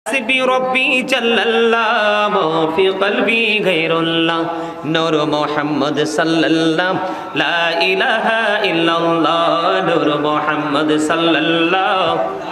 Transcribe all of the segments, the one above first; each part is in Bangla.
حسبي ربي جل الله في قلبي غير الله نور محمد صلى الله لا إله إلا الله نور محمد صلى الله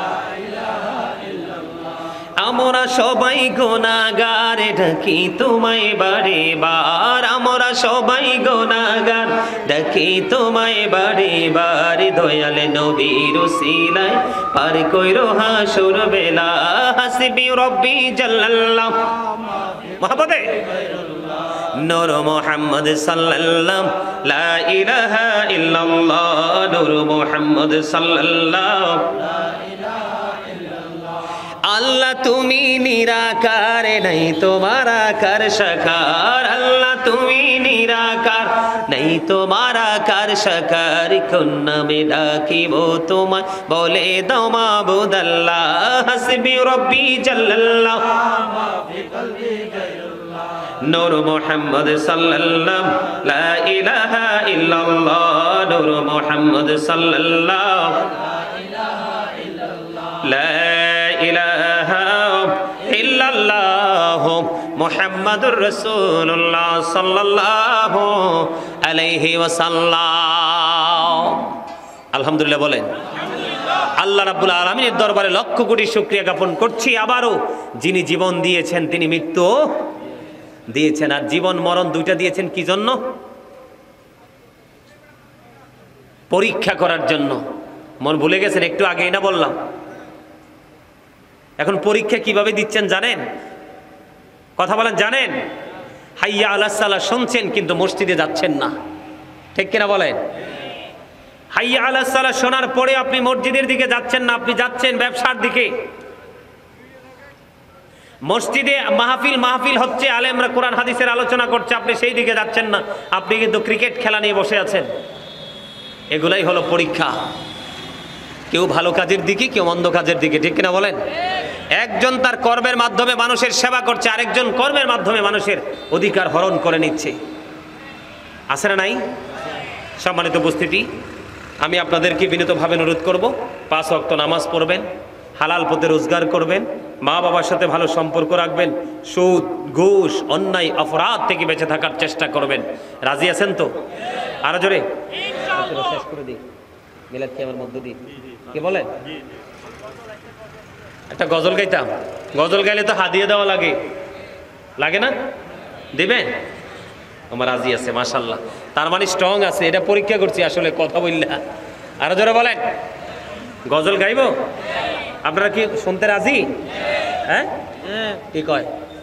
আমরা সবাই গুনাহগার ডাকি তোমায় বারে বার আমরা সবাই গুনাহগার ডাকি তোমায় বারে বার দয়াল নবীর উসিলায় পার কইরো হাসর বেলা হাসবি রব্বি জাল্লাল্লাহ মুহাম্মদে নূর মুহাম্মদ সাল্লাল্লাহু লা ইলাহা ইল্লাল্লাহ নূর মুহাম্মদ সাল্লাল্লাহু আল্লাহ তুমি নিরাকার নাই তোমার আকার সাকার আল্লাহ তুমি নিরাকার নাই তোমার আকার সাকার কোন নামে ডাকিব তোমায় বলে দাও মাবুদ আল্লাহ হাসবি রব্বি জাল্লাল্লাহ ফি কলবি গায়রুল্লাহ নূর মুহাম্মদ সাল্লাল্লাহু লা ইলাহা ইল্লাল্লাহ নূর মুহাম্মদ সাল্লাল্লাহু লা ইলাহা ইল্লাল্লাহ মুহাম্মাদুর রাসূলুল্লাহ সাল্লাল্লাহু আলাইহি ওয়াসাল্লাম। আলহামদুলিল্লাহ বলেন। আল্লাহ রাব্বুল আলামিনের দরবারে লক্ষ কোটি শুকরিয়া জ্ঞাপন করছি আবারও যিনি জীবন দিয়েছেন তিনি মৃত্যু দিয়েছেন আর জীবন মরণ দুইটা দিয়েছেন কি জন্য? পরীক্ষা করার জন্য। মন ভুলে গেছেন একটু আগেই না বললাম। এখন পরীক্ষা কিভাবে দিচ্ছেন জানেন? কথা বলেন জানেন? হাইয়া আলাস সালাহ শুনছেন কিন্তু মসজিদে যাচ্ছেন না, ঠিক কিনা বলেন? হাইয়া আলাস সালাহ শোনার পরে আপনি মসজিদের দিকে যাচ্ছেন না, আপনি যাচ্ছেন ব্যবসার দিকে। মসজিদে মাহফিল হচ্ছে, আলেমরা কোরআন হাদিসের আলোচনা করছে, আপনি সেই দিকে যাচ্ছেন না, আপনি কিন্তু ক্রিকেট খেলা নিয়ে বসে আছেন। এগুলাই হলো পরীক্ষা। কেউ ভালো কাজের দিকে, কেউ মন্দ কাজের দিকে, ঠিক কিনা বলেন? একজন তার কর্মের মাধ্যমে মানুষের সেবা করছে, আরেকজন কর্মের মাধ্যমে মানুষের অধিকার হরণ করে নিচ্ছে। আছে না নাই? সম্মানিত উপস্থিতি, আমি আপনাদেরকে বিনীতভাবে অনুরোধ করব 5 ওয়াক্ত নামাজ পড়বেন, হালাল পথে রোজগার করবেন, মা বাবার সাথে ভালো সম্পর্ক রাখবেন, সুদ ঘুষ অন্যায় অপরাধ থেকে বেঁচে থাকার চেষ্টা করবেন। রাজি আছেন তো? আরো জোরে শেষ করে দিই। মিলাদ কি আমার মধ্য দিয়ে কি বলেন? একটা গজল গাইতাম। গজল গাইলে তো হাদিয়া দেওয়া লাগে, লাগে না? দিবেন? আমার রাজি আছে মাশাআল্লাহ, তার মানে স্ট্রং আছে। এটা পরীক্ষা করছি আসলে কথা বললা। আরো জোরে বলেন। গজল গাইবো? আপনারা কি শুনতে রাজি? হ্যাঁ কি কয়?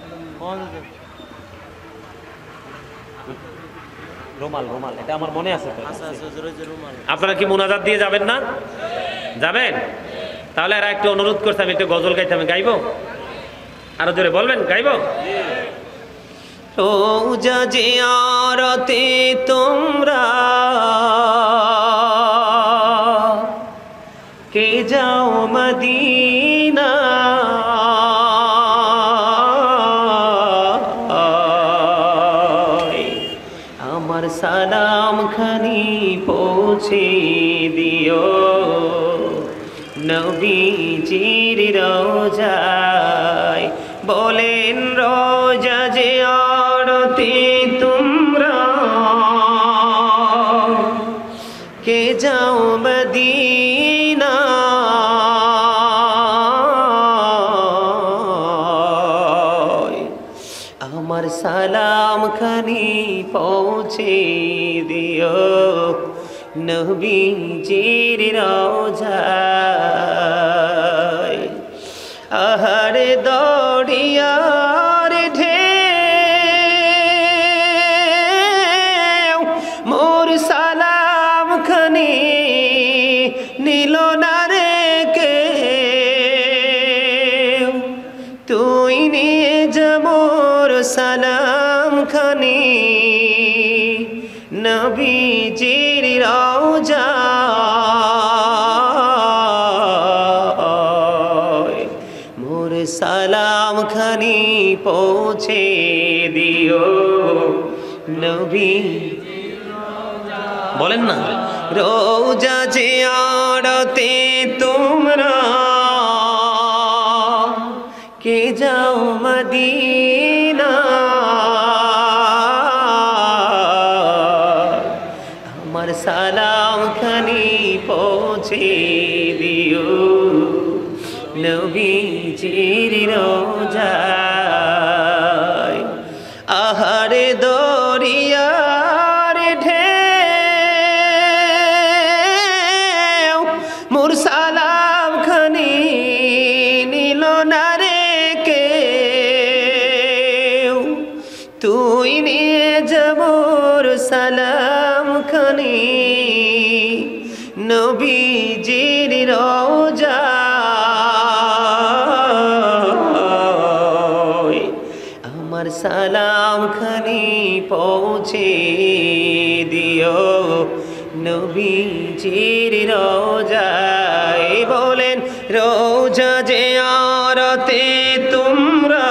রুমাল এটা আমার মনে আছে। আপনারা কি মুনাজাত দিয়ে যাবেন না? যাবেন? তাহলে আর একটু অনুরোধ করতাম, একটু গজল গাইতাম। গাইবো? আরো জোরে বলবেন। গাইবো? রোজা জিয়ারতে তোমরা কে যাও মদিনা, আমার সালাম খানি পৌঁছে দিও নবীজির রোজায়। বলেন রোজা জিয়ারতে তোমরা কে যাও মদিনা, আমার সালাম খানি পৌঁছে দিও নবীজির রোজায়। আহারে দরিয়ার ঢেউ মোর সালাম খানি নিল না রে কেউ, তুই নিয়ে যা মোর সালাম খানি নবীজির রওজায়। মোর সালাম খানি পৌঁছে দিও নবী। বলেন না রোজা জিয়ারতে তোমরা কে যাও মদিনা আমার সালাম খানি পৌঁছে দিও নবীজির রোজায় আহারে দরিয়ার ঢেউ মোর সালাম খানি নিল না রে কেউ তুই নিয়ে যাব সালাম খানি নবীজির রোজায় আমার সালাম খানি পৌঁছে দিও নবীজির রোজায় বলেন রোজা যে আরতে তোমরা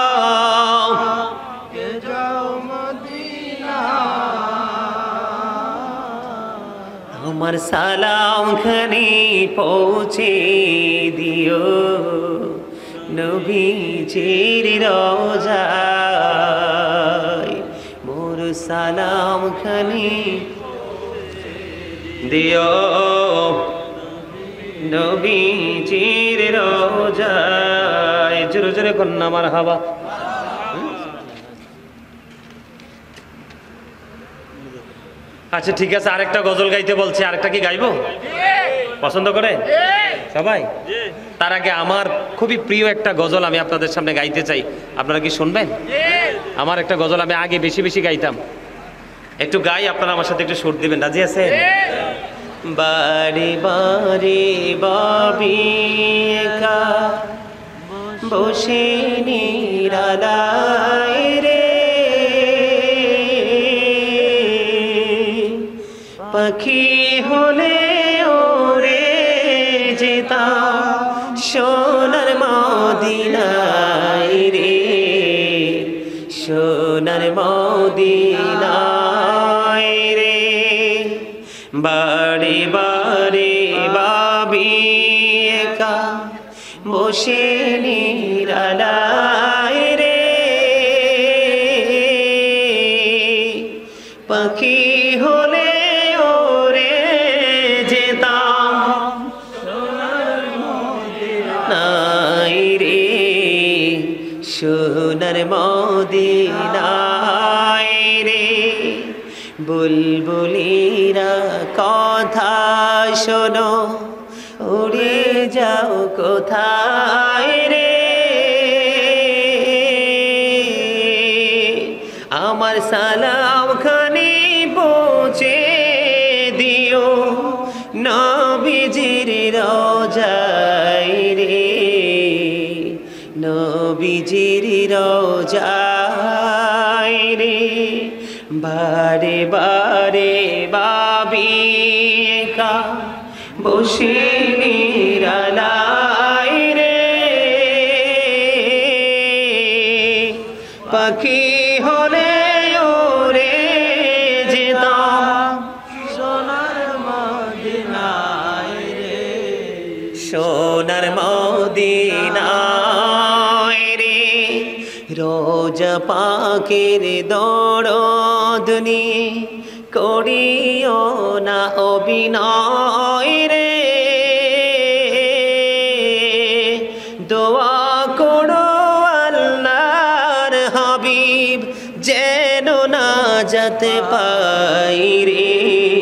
আমার সালাম খানি পৌঁছে দিও নবীজির রোজায় মোর সালাম খানি দিও নবীজির রোজায় জোরে জোরে কন্যা মারহাবা আচ্ছা ঠিক আছে আরেকটা গজল গাইতে বলছে আরেকটা কি গাইবো পছন্দ করে সবাই তার আগে আমার খুবই প্রিয় একটা গজল আমি আপনাদের সামনে গাইতে চাই আপনারা কি শুনবেন আমার একটা গজল আমি আগে বেশি বেশি গাইতাম একটু গাই আপনারা আমার সাথে একটু সুর দিবেন রাজি আছেন বারে বারে বাবি একা বসে নিরালায় রে পাখি হলে ওরে যেতাম সোনার মদিনায় রে সোনার মদিনায় রে বারে বারে বাবি একা বসে নিরালায় রে পাখি হলে সোনার মদিনায় রে বুলবুলিরা কথা শোনো উড়ে যাও কোথায় রে আমার সালাম খানি পৌঁছে দিও নবীজির রোজায় রে নবীজির রোজায় রে বারে বারে বাবি একা বসে নিরালায় রে পাখি হলে ওরে যেতাম সোনার মদিনায় রে সোনার মদিনায় রে রোজা পাকের দরদ নিয়ে করিও না অভিনয় রে দোয়া করো আল্লাহর হাবিব যেন না যেতে পাই রে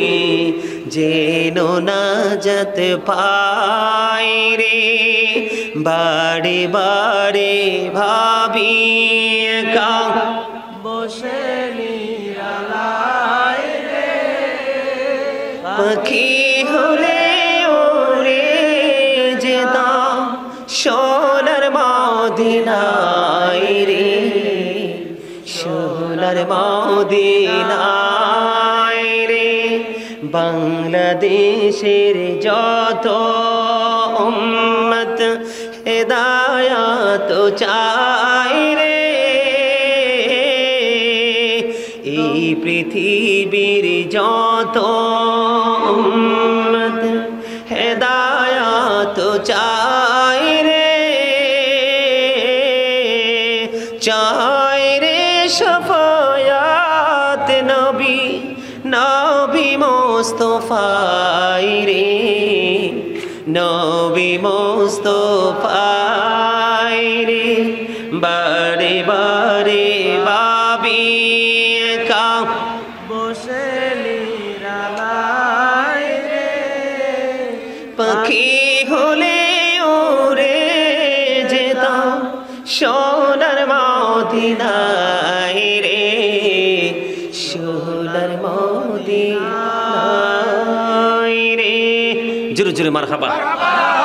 যেন না যেতে পাই রে বারে বারে ভাবি একা বসে নিরালায় রে পাখি হলে ওরে যেতাম সোনার মদিনায় রে সোনার মদিনায় রে বাংলাদেশের যত উম্মত হেদায়াত চায় রে এই পৃথিবীর যত উম্মত হেদায়াত চায় রে চায় রে শাফায়াত নবী নবী মুস্তাফাই রে নবী মুস্তাফাই রে বারে বারে বাবি কা বসে নিরালায় রে পাখি হলে ওরে যেতাম সোনার মদিনায় রে সোনার মদিনায় রে জোরে জোরে মারহাবা।